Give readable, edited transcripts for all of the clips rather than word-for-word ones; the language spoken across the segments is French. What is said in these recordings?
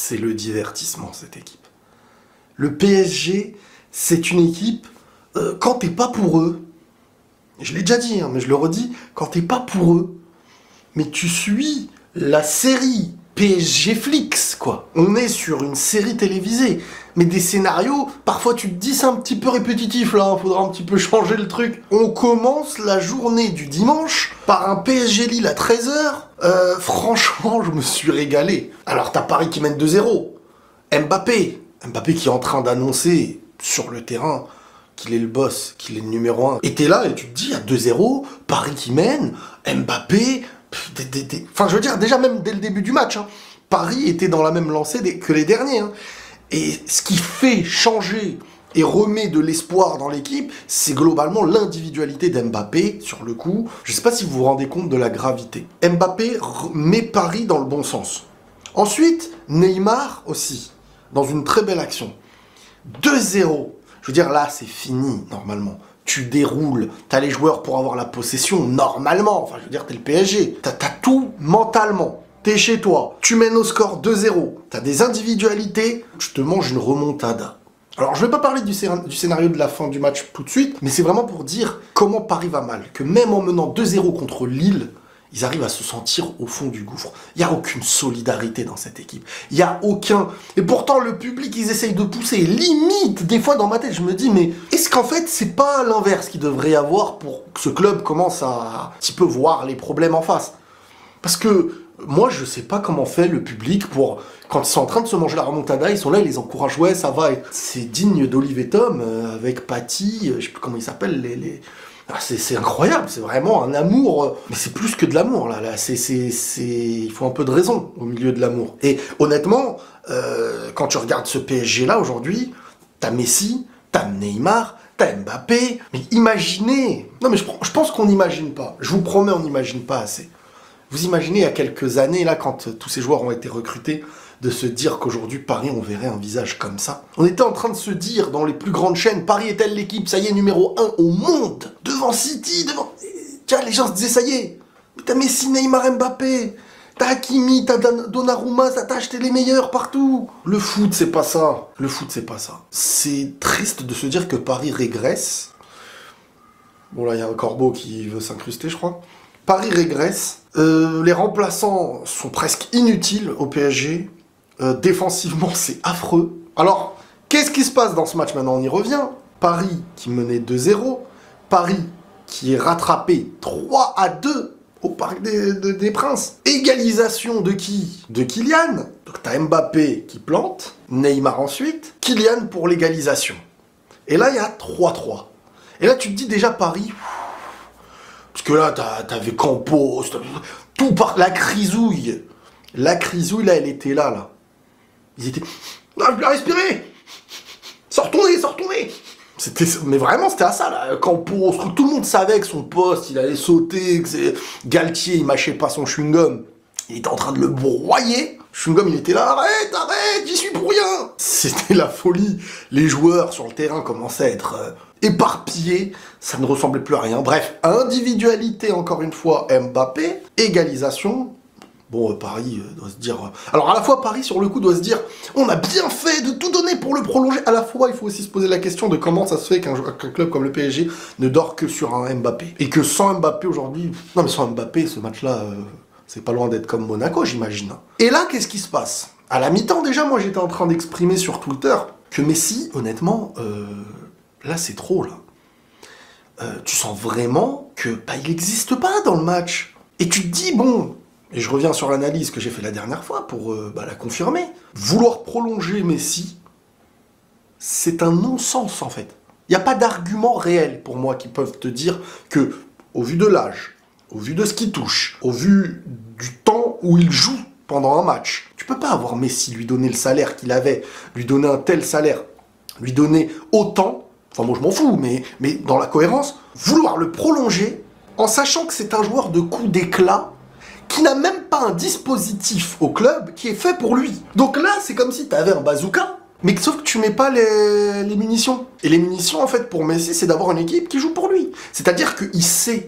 c'est le divertissement, cette équipe. Le PSG, c'est une équipe, quand t'es pas pour eux, je l'ai déjà dit, hein, mais je le redis, quand t'es pas pour eux, mais tu suis la série PSG Flix, quoi. On est sur une série télévisée, mais des scénarios, parfois tu te dis c'est un petit peu répétitif là, hein, faudra un petit peu changer le truc. On commence la journée du dimanche par un PSG Lille à 13h. Franchement, je me suis régalé. Alors t'as Paris qui mène 2-0. Mbappé qui est en train d'annoncer sur le terrain qu'il est le boss, qu'il est le numéro 1. Et t'es là et tu te dis, à 2-0, Paris qui mène, Mbappé... Enfin, je veux dire, déjà même dès le début du match, hein, Paris était dans la même lancée que les derniers. Hein. Et ce qui fait changer et remet de l'espoir dans l'équipe, c'est globalement l'individualité d'Mbappé, sur le coup. Je sais pas si vous vous rendez compte de la gravité. Mbappé met Paris dans le bon sens. Ensuite, Neymar aussi, dans une très belle action. 2-0. Je veux dire, là, c'est fini, normalement. Tu déroules, t'as les joueurs pour avoir la possession, normalement. Enfin, je veux dire, t'es le PSG. T'as tout mentalement. T'es chez toi. Tu mènes au score 2-0. T'as des individualités. Je te mange une remontada. Alors, je vais pas parler du scénario de la fin du match tout de suite, mais c'est vraiment pour dire comment Paris va mal. Que même en menant 2-0 contre Lille, ils arrivent à se sentir au fond du gouffre. Il n'y a aucune solidarité dans cette équipe. Il n'y a aucun... Et pourtant, le public, ils essayent de pousser. Limite, des fois, dans ma tête, je me dis, mais est-ce qu'en fait, c'est pas l'inverse qu'il devrait y avoir pour que ce club commence à un petit peu voir les problèmes en face? Parce que moi, je sais pas comment fait le public pour... Quand ils sont en train de se manger la remontada, ils sont là, ils les encouragent. Ouais, ça va. C'est digne d'Olivier Tom, avec Paty, je sais plus comment ils s'appellent, Ah, c'est incroyable, c'est vraiment un amour, mais c'est plus que de l'amour là, il faut un peu de raison au milieu de l'amour. Et honnêtement, quand tu regardes ce PSG là aujourd'hui, t'as Messi, t'as Neymar, t'as Mbappé, mais imaginez, non mais je pense qu'on n'imagine pas, je vous promets on n'imagine pas assez. Vous imaginez il y a quelques années là, quand tous ces joueurs ont été recrutés, de se dire qu'aujourd'hui, Paris, on verrait un visage comme ça. On était en train de se dire, dans les plus grandes chaînes, Paris est-elle l'équipe, ça y est, numéro 1 au monde, devant City, devant... Tiens, les gens se disaient, ça y est, t'as Messi, Neymar, Mbappé, t'as Hakimi, t'as Donnarumma, t'as acheté les meilleurs partout. Le foot, c'est pas ça. Le foot, c'est pas ça. C'est triste de se dire que Paris régresse. Bon, là, il y a un corbeau qui veut s'incruster, je crois. Paris régresse. Les remplaçants sont presque inutiles au PSG. Défensivement, c'est affreux. Alors, qu'est-ce qui se passe dans ce match maintenant? On y revient. Paris qui menait 2-0. Paris qui est rattrapé 3-2 au Parc des Princes. Égalisation de qui? De Kylian. Donc t'as Mbappé qui plante. Neymar ensuite. Kylian pour l'égalisation. Et là, il y a 3-3. Et là, tu te dis déjà Paris... Parce que là, t'avais Campos, tout par... La crisouille. La crisouille, là, elle était là. Ils étaient... Non, je peux respirer. Sors ton nez. Mais vraiment, c'était à ça, là. Campos, tout le monde savait que son poste, il allait sauter, que c'est... Galtier, il mâchait pas son chewing-gum. Il était en train de le broyer. Chewing-gum, il était là, arrête, j'y suis pour rien. C'était la folie. Les joueurs sur le terrain commençaient à être éparpillés. Ça ne ressemblait plus à rien. Bref, individualité, encore une fois, Mbappé. Égalisation. Bon, Paris doit se dire... Alors, à la fois, Paris, sur le coup, doit se dire on a bien fait de tout donner pour le prolonger. À la fois, il faut aussi se poser la question de comment ça se fait qu'un club comme le PSG ne dort que sur un Mbappé. Et que sans Mbappé, aujourd'hui... Non, mais sans Mbappé, ce match-là... C'est pas loin d'être comme Monaco, j'imagine. Et là, qu'est-ce qui se passe? À la mi-temps, déjà, moi, j'étais en train d'exprimer sur Twitter que Messi, honnêtement, là, c'est trop, là. Tu sens vraiment que, il n'existe pas dans le match. Et tu te dis, bon, et je reviens sur l'analyse que j'ai fait la dernière fois pour la confirmer, vouloir prolonger Messi, c'est un non-sens, en fait. Il n'y a pas d'argument réel, pour moi, qui peuvent te dire que, au vu de l'âge, au vu de ce qu'il touche, au vu du temps où il joue pendant un match, tu peux pas avoir Messi, lui donner le salaire qu'il avait, lui donner un tel salaire, lui donner autant, enfin moi je m'en fous, mais dans la cohérence, vouloir le prolonger en sachant que c'est un joueur de coup d'éclat qui n'a même pas un dispositif au club qui est fait pour lui. Donc là, c'est comme si tu avais un bazooka, mais sauf que tu mets pas les munitions. Et les munitions, en fait, pour Messi, c'est d'avoir une équipe qui joue pour lui. C'est-à-dire qu'il sait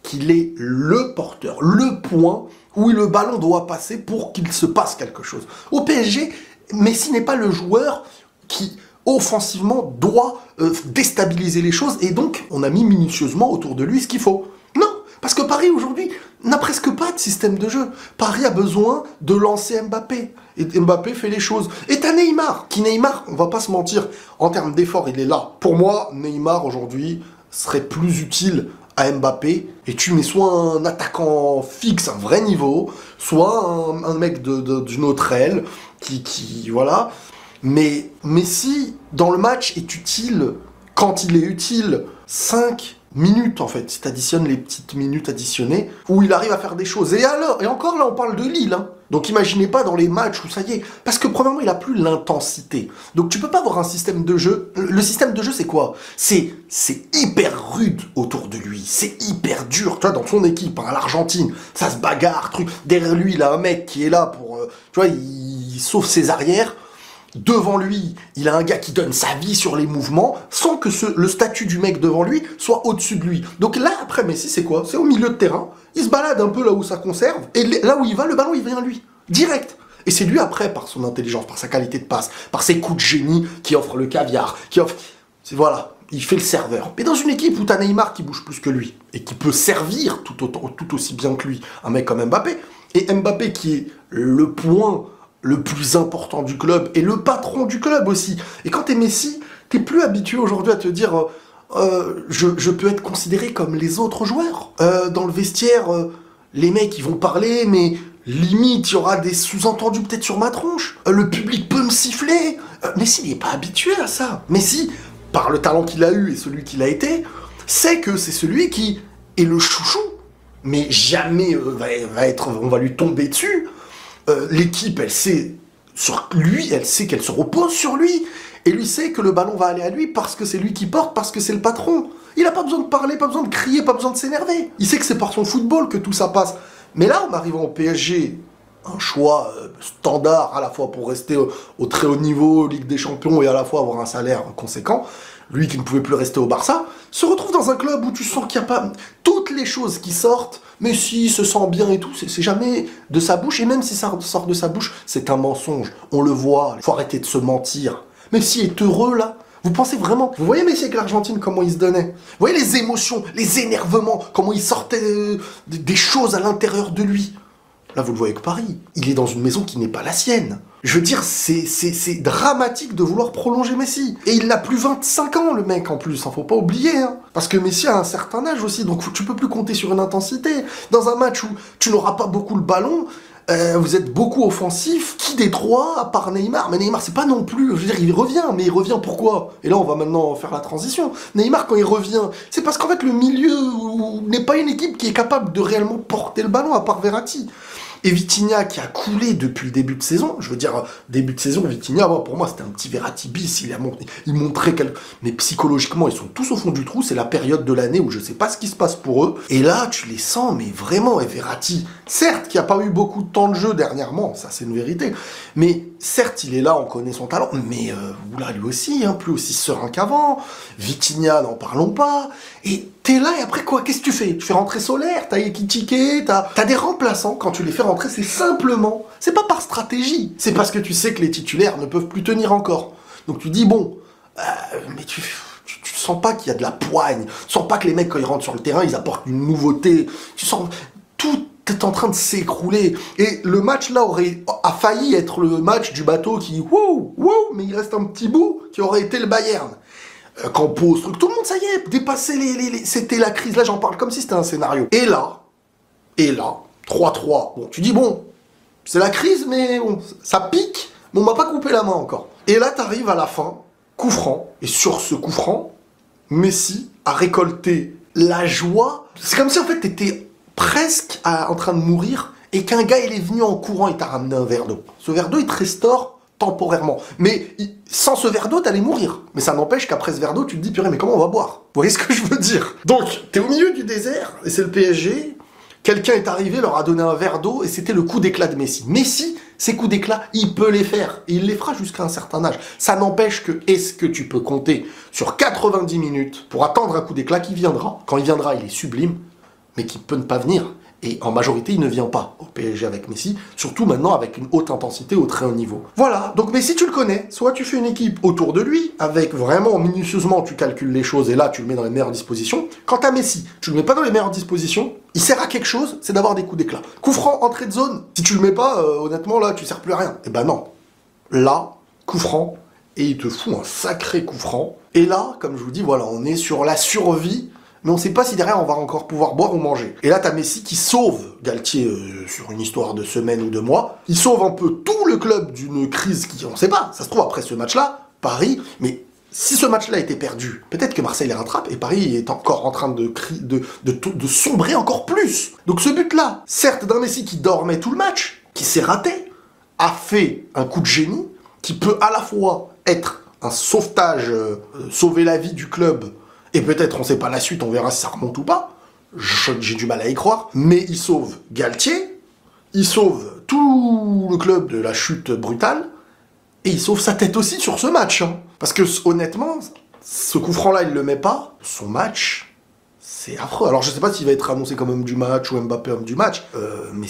qu'il est le porteur, le point où le ballon doit passer pour qu'il se passe quelque chose. Au PSG, Messi n'est pas le joueur qui, offensivement, doit déstabiliser les choses, et donc on a mis minutieusement autour de lui ce qu'il faut. Non, parce que Paris aujourd'hui n'a presque pas de système de jeu. Paris a besoin de lancer Mbappé. Et Mbappé fait les choses. Et t'as Neymar, on va pas se mentir, en termes d'effort, il est là. Pour moi, Neymar aujourd'hui serait plus utile à Mbappé, et tu mets soit un attaquant fixe, un vrai niveau, soit un mec d'une autre aile, voilà. Mais Messi, dans le match, est utile quand il est utile. 5 minutes, en fait, si tu additionnes les petites minutes additionnées, où il arrive à faire des choses. Et alors, et encore là, on parle de Lille, hein. Donc imaginez pas dans les matchs où ça y est, parce que premièrement, il a plus l'intensité. Donc tu peux pas avoir un système de jeu. Le système de jeu, c'est quoi? C'est hyper rude autour de lui, c'est hyper dur. Tu vois, dans son équipe, hein, l'Argentine, ça se bagarre, truc. Derrière lui, il a un mec qui est là pour, tu vois, il sauve ses arrières. Devant lui, il a un gars qui donne sa vie sur les mouvements, sans que le statut du mec devant lui soit au-dessus de lui. Donc là, après Messi, c'est quoi? C'est au milieu de terrain, il se balade un peu là où ça conserve, et là où il va, le ballon, il vient à lui, direct. Et c'est lui après, par son intelligence, par sa qualité de passe, par ses coups de génie, qui offre le caviar, qui offre... Voilà, il fait le serveur. Mais dans une équipe où t'as Neymar qui bouge plus que lui, et qui peut servir tout aussi bien que lui, un mec comme Mbappé, et Mbappé qui est le point le plus important du club, et le patron du club aussi. Et quand t'es Messi, t'es plus habitué aujourd'hui à te dire je peux être considéré comme les autres joueurs. Dans le vestiaire, les mecs, ils vont parler, mais limite, il y aura des sous-entendus peut-être sur ma tronche. Le public peut me siffler. Messi, il n'est pas habitué à ça. Messi, par le talent qu'il a eu et celui qu'il a été, sait que c'est celui qui est le chouchou. Mais jamais on va lui tomber dessus. L'équipe, elle sait sur lui, elle sait qu'elle se repose sur lui, et lui sait que le ballon va aller à lui parce que c'est lui qui porte, parce que c'est le patron. Il n'a pas besoin de parler, pas besoin de crier, pas besoin de s'énerver. Il sait que c'est par son football que tout ça passe. Mais là, en arrivant au PSG, un choix standard à la fois pour rester au très haut niveau, Ligue des Champions, et à la fois avoir un salaire conséquent, lui qui ne pouvait plus rester au Barça, se retrouve dans un club où tu sens qu'il n'y a pas... Toutes les choses qui sortent, mais si, il se sent bien et tout, c'est jamais de sa bouche, et même si ça sort de sa bouche, c'est un mensonge. On le voit, il faut arrêter de se mentir. Messi est heureux, là. Vous pensez vraiment... Vous voyez Messi avec l'Argentine, comment il se donnait? Vous voyez les émotions, les énervements, comment il sortait des choses à l'intérieur de lui? Là, vous le voyez que Paris. Il est dans une maison qui n'est pas la sienne. Je veux dire, c'est dramatique de vouloir prolonger Messi. Et il n'a plus 25 ans, le mec, en plus. Hein, faut pas oublier. Hein. Parce que Messi a un certain âge aussi. Donc, tu peux plus compter sur une intensité. Dans un match où tu n'auras pas beaucoup le ballon, vous êtes beaucoup offensif. Qui des trois, à part Neymar? Mais Neymar, c'est pas non plus... Je veux dire, il revient. Mais il revient pourquoi? Et là, on va maintenant faire la transition. Neymar, quand il revient, c'est parce qu'en fait, le milieu n'est pas une équipe qui est capable de réellement porter le ballon, à part Verratti. Et Vitinha qui a coulé depuis le début de saison, je veux dire, début de saison, Vitinha, pour moi c'était un petit Verratti bis, il montrait mais psychologiquement ils sont tous au fond du trou, c'est la période de l'année où je sais pas ce qui se passe pour eux, et là tu les sens, mais vraiment, et Verratti, certes qui a pas eu beaucoup de temps de jeu dernièrement, ça c'est une vérité, mais certes il est là, on connaît son talent, mais oula lui aussi, hein, plus aussi serein qu'avant, Vitinha n'en parlons pas, et t'es là et après quoi? Qu'est-ce que tu fais? Tu fais rentrer Solaire, t'as Ekitike, t'as des remplaçants, quand tu les fais rentrer, c'est simplement, c'est pas par stratégie, c'est parce que tu sais que les titulaires ne peuvent plus tenir encore. Donc tu dis bon, mais tu sens pas qu'il y a de la poigne, tu sens pas que les mecs quand ils rentrent sur le terrain, ils apportent une nouveauté, tu sens, tout est en train de s'écrouler. Et le match là a failli être le match du bateau qui, wouh, mais il reste un petit bout qui aurait été le Bayern. Campos, truc, tout le monde, ça y est, dépassé c'était la crise, là j'en parle comme si c'était un scénario. Et là, 3-3, bon, tu dis bon, c'est la crise, mais bon, ça pique, mais on m'a pas coupé la main encore. Et là, t'arrives à la fin, coup franc, et sur ce coup franc, Messi a récolté la joie. C'est comme si en fait t'étais presque en train de mourir, et qu'un gars il est venu en courant et t'a ramené un verre d'eau. Ce verre d'eau, il te restaure temporairement. Mais sans ce verre d'eau, t'allais mourir. Mais ça n'empêche qu'après ce verre d'eau, tu te dis, purée, mais comment on va boire? Vous voyez ce que je veux dire? Donc, t'es au milieu du désert, et c'est le PSG. Quelqu'un est arrivé, leur a donné un verre d'eau, et c'était le coup d'éclat de Messi. Messi, ces coups d'éclat, il peut les faire. Et il les fera jusqu'à un certain âge. Ça n'empêche que, est-ce que tu peux compter sur 90 minutes pour attendre un coup d'éclat qui viendra? Quand il viendra, il est sublime. mais qui peut ne pas venir. Et en majorité, il ne vient pas au PSG avec Messi, surtout maintenant avec une haute intensité au très haut niveau. Voilà, donc Messi, tu le connais. Soit tu fais une équipe autour de lui, avec vraiment minutieusement, tu calcules les choses, et là, tu le mets dans les meilleures dispositions. Quant à Messi, tu le mets pas dans les meilleures dispositions, il sert à quelque chose, c'est d'avoir des coups d'éclat. Coup franc, entrée de zone, si tu le mets pas, honnêtement, là, tu sers plus à rien. Eh ben non. Là, coup franc, et il te fout un sacré coup franc. Et là, comme je vous dis, voilà, on est sur la survie, mais on sait pas si derrière on va encore pouvoir boire ou manger. Et là, t'as Messi qui sauve Galtier sur une histoire de semaine ou de mois. Il sauve un peu tout le club d'une crise qui, on sait pas, ça se trouve après ce match-là, Paris, mais si ce match-là était perdu, peut-être que Marseille les rattrape et Paris est encore en train de sombrer encore plus. Donc ce but-là, certes d'un Messi qui dormait tout le match, qui s'est raté, a fait un coup de génie qui peut à la fois être un sauvetage, sauver la vie du club, et peut-être, on sait pas la suite, on verra si ça remonte ou pas, j'ai du mal à y croire, mais il sauve Galtier, il sauve tout le club de la chute brutale, et il sauve sa tête aussi sur ce match. Hein. Parce que honnêtement, ce coup franc-là, il le met pas, son match, c'est affreux. Alors je sais pas s'il va être annoncé comme homme du match ou Mbappé homme du match, mais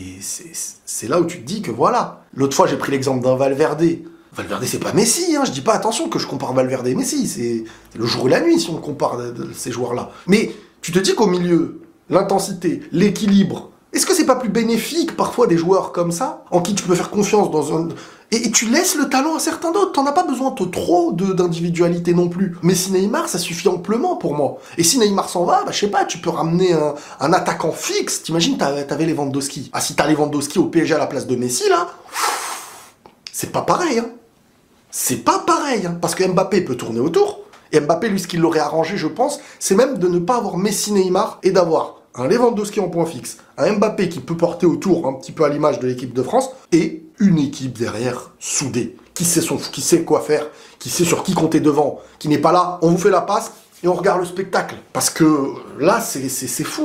c'est là où tu te dis que voilà. L'autre fois, j'ai pris l'exemple d'un Valverde. Valverde, c'est pas Messi, hein. Je dis pas, attention, que je compare Valverde et Messi, c'est le jour et la nuit si on compare ces joueurs-là. Mais tu te dis qu'au milieu, l'intensité, l'équilibre, est-ce que c'est pas plus bénéfique parfois des joueurs comme ça, en qui tu peux faire confiance dans un... Et tu laisses le talent à certains d'autres, t'en as pas besoin de trop d'individualité non plus. Messi, Neymar, ça suffit amplement pour moi. Et si Neymar s'en va, bah je sais pas, tu peux ramener un attaquant fixe, t'imagines, t'avais Lewandowski. Ah, si t'as Lewandowski au PSG à la place de Messi, là, c'est pas pareil, hein. C'est pas pareil, hein, parce que Mbappé peut tourner autour, et Mbappé, lui, ce qu'il l'aurait arrangé, je pense, c'est même de ne pas avoir Messi, Neymar, et d'avoir un Lewandowski en point fixe, un Mbappé qui peut porter autour, un petit peu à l'image de l'équipe de France, et une équipe derrière soudée, qui sait quoi faire, qui sait sur qui compter devant, qui n'est pas là, on vous fait la passe, et on regarde le spectacle. Parce que là, c'est fou.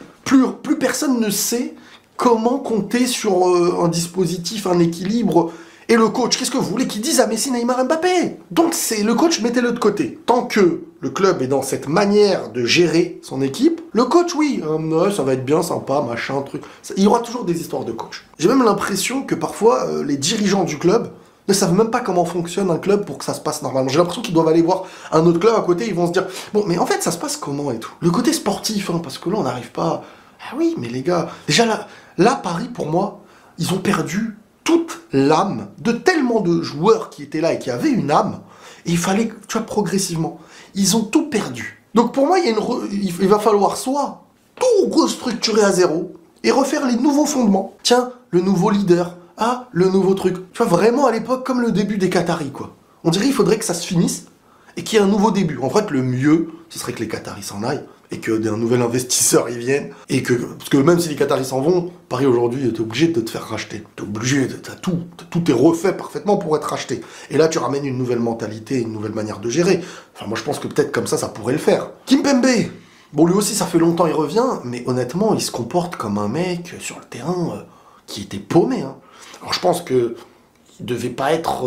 Plus personne ne sait comment compter sur un dispositif, un équilibre. Et le coach, qu'est-ce que vous voulez qu'il dise à Messi, Neymar, Mbappé? Donc c'est le coach, mettez-le de côté. Tant que le club est dans cette manière de gérer son équipe, le coach, oui, ouais, ça va être bien, sympa, machin, truc. Il y aura toujours des histoires de coach. J'ai même l'impression que parfois, les dirigeants du club ne savent même pas comment fonctionne un club pour que ça se passe normalement. J'ai l'impression qu'ils doivent aller voir un autre club à côté, ils vont se dire, bon, mais en fait, ça se passe comment et tout. Le côté sportif, hein, parce que là, on n'arrive pas... Ah oui, mais les gars, déjà là, Paris, pour moi, ils ont perdu toute l'âme de tellement de joueurs qui étaient là et qui avaient une âme, et il fallait, tu vois, progressivement. Ils ont tout perdu. Donc pour moi, il va falloir soit tout restructurer à zéro et refaire les nouveaux fondements. Tiens, le nouveau leader, ah, le nouveau truc. Tu vois, vraiment à l'époque, comme le début des Qataris, quoi. On dirait qu'il faudrait que ça se finisse et qu'il y ait un nouveau début. En fait, le mieux, ce serait que les Qataris s'en aillent et qu'un nouvel investisseur y vienne. Parce que même si les Qataris s'en vont, Paris aujourd'hui, t'es obligé de te faire racheter. T'es obligé, tout est refait parfaitement pour être racheté. Et là, tu ramènes une nouvelle mentalité, une nouvelle manière de gérer. Enfin, moi, je pense que peut-être comme ça pourrait le faire. Kimpembe, bon, lui aussi, ça fait longtemps, il revient, mais honnêtement, il se comporte comme un mec sur le terrain qui était paumé. Hein. Alors, je pense que il devait pas être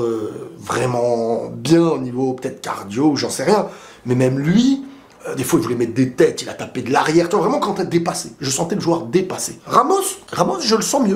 vraiment bien au niveau peut-être cardio, ou j'en sais rien. Mais même lui... des fois, il voulait mettre des têtes, il a tapé de l'arrière. Tu vois, vraiment, quand t'es dépassé. Je sentais le joueur dépassé. Ramos, je le sens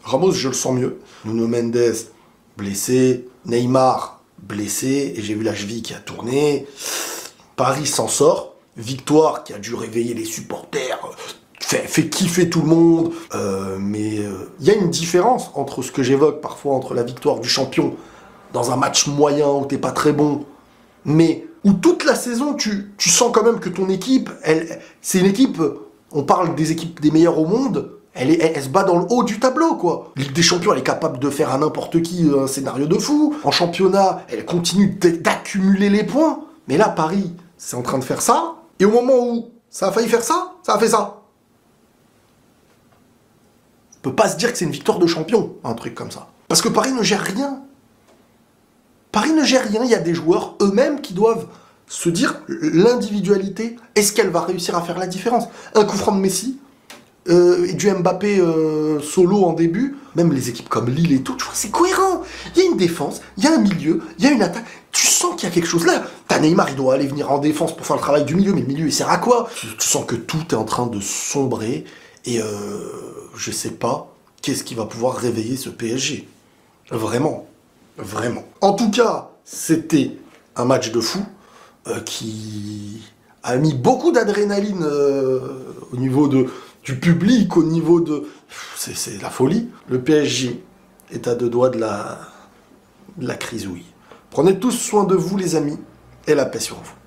mieux. Nuno Mendes, blessé. Neymar, blessé. Et j'ai vu la cheville qui a tourné. Paris s'en sort. Victoire qui a dû réveiller les supporters. Fait kiffer tout le monde. Mais il y a une différence entre ce que j'évoque parfois entre la victoire du champion dans un match moyen où t'es pas très bon, mais où toute la saison, tu sens quand même que ton équipe, c'est une équipe, on parle des équipes des meilleures au monde, elle se bat dans le haut du tableau, quoi. Ligue des Champions, elle est capable de faire à n'importe qui un scénario de fou. En championnat, elle continue d'accumuler les points. Mais là, Paris, c'est en train de faire ça. Et au moment où ça a failli faire ça, ça a fait ça. On peut pas se dire que c'est une victoire de champion, un truc comme ça. Parce que Paris ne gère rien. Paris ne gère rien, il y a des joueurs eux-mêmes qui doivent se dire l'individualité, est-ce qu'elle va réussir à faire la différence? Un coup franc de Messi, et du Mbappé solo en début, même les équipes comme Lille et tout, tu vois, c'est cohérent. Il y a une défense, il y a un milieu, il y a une attaque. Tu sens qu'il y a quelque chose là. T'as Neymar, il doit aller venir en défense pour faire le travail du milieu, mais le milieu, il sert à quoi? Tu sens que tout est en train de sombrer, et je sais pas qu'est-ce qui va pouvoir réveiller ce PSG. Vraiment. Vraiment. En tout cas, c'était un match de fou qui a mis beaucoup d'adrénaline au niveau du public, au niveau de... C'est la folie. Le PSG est à 2 doigts de la crisouille. Prenez tous soin de vous, les amis, et la paix sur vous.